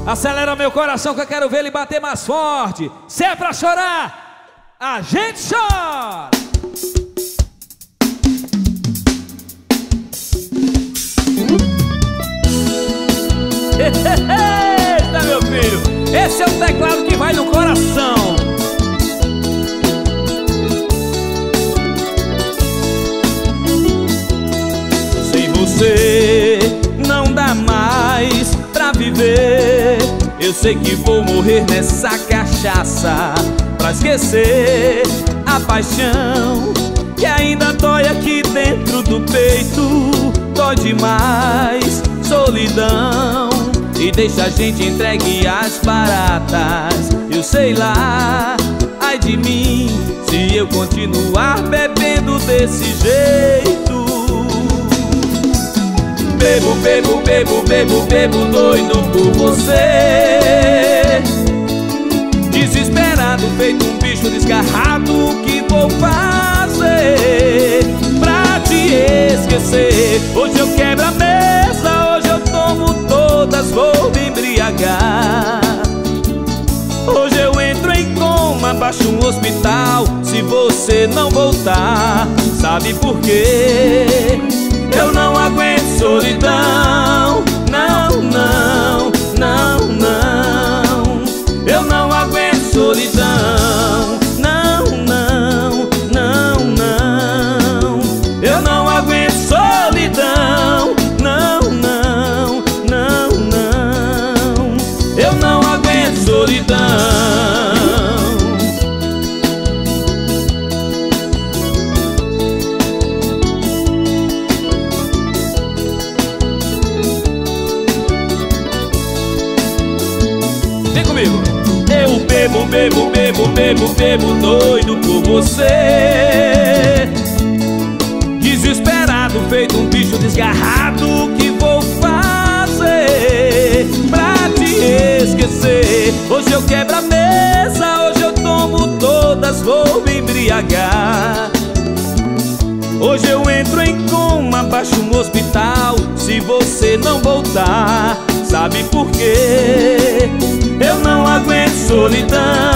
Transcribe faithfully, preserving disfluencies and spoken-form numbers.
Acelera meu coração que eu quero ver ele bater mais forte. Se é pra chorar, a gente chora. Eita, meu filho, esse é o teclado que vai no coração. Sem você não dá mais pra viver. Eu sei que vou morrer nessa cachaça pra esquecer a paixão que ainda dói aqui dentro do peito. Dói demais, solidão, e deixa a gente entregue às baratas. Eu sei lá, ai de mim, se eu continuar bebendo desse jeito. Bebo, bebo, bebo, bebo, bebo, doido por você. Desesperado, feito um bicho desgarrado. O que vou fazer pra te esquecer? Hoje eu quebro a mesa, hoje eu tomo todas, vou me embriagar. Hoje eu entro em coma, baixo um hospital, se você não voltar. Sabe por quê? Eu não aguento solidão. Não, não, não, não. Eu não aguento solidão. Não, não, não, não. Eu não aguento solidão. Não, não, não, não. Eu não aguento solidão. Eu bebo, bebo, bebo, bebo, bebo, doido por você. Desesperado, feito um bicho desgarrado. O que vou fazer pra te esquecer? Hoje eu quebro a mesa, hoje eu tomo todas, vou me embriagar. Hoje eu entro em coma, baixo um hospital, se você não voltar. Sabe por quê? Eu não aguento solidão.